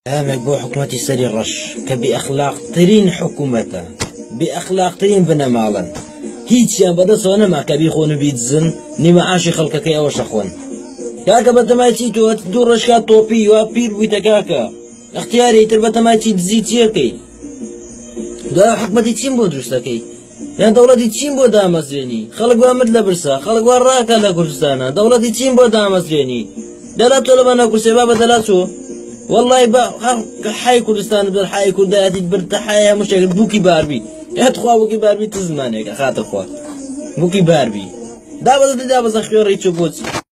امك بو حكومتي سري الرش كبأخلاق ترين حكومته بأخلاق ترين بنمالا هيتش يا بدس وانا ما كبي خون بيتزن نما عاشي خلقك يا وشخون كاكا بتمايتي تو تدور رشكا توبي وابير بيتكاكا اختياري تربتمايتي تزيتيكي دا حكومتي تيم بودرستكي يعني دولتي تيم بو دامزريني خلق وامد لبرسا خلق وراكا لكردستانا دولتي تيم بو دامزريني دلاتو لما كرسي بابا دلاتو والله حي كردستان بدل حي كرداتي برت حياة مشاكل بوكي باربي ادخوا بوكي باربي تزمانك خاطر خوا بوكي باربي دابز خيار ريتشو بوتس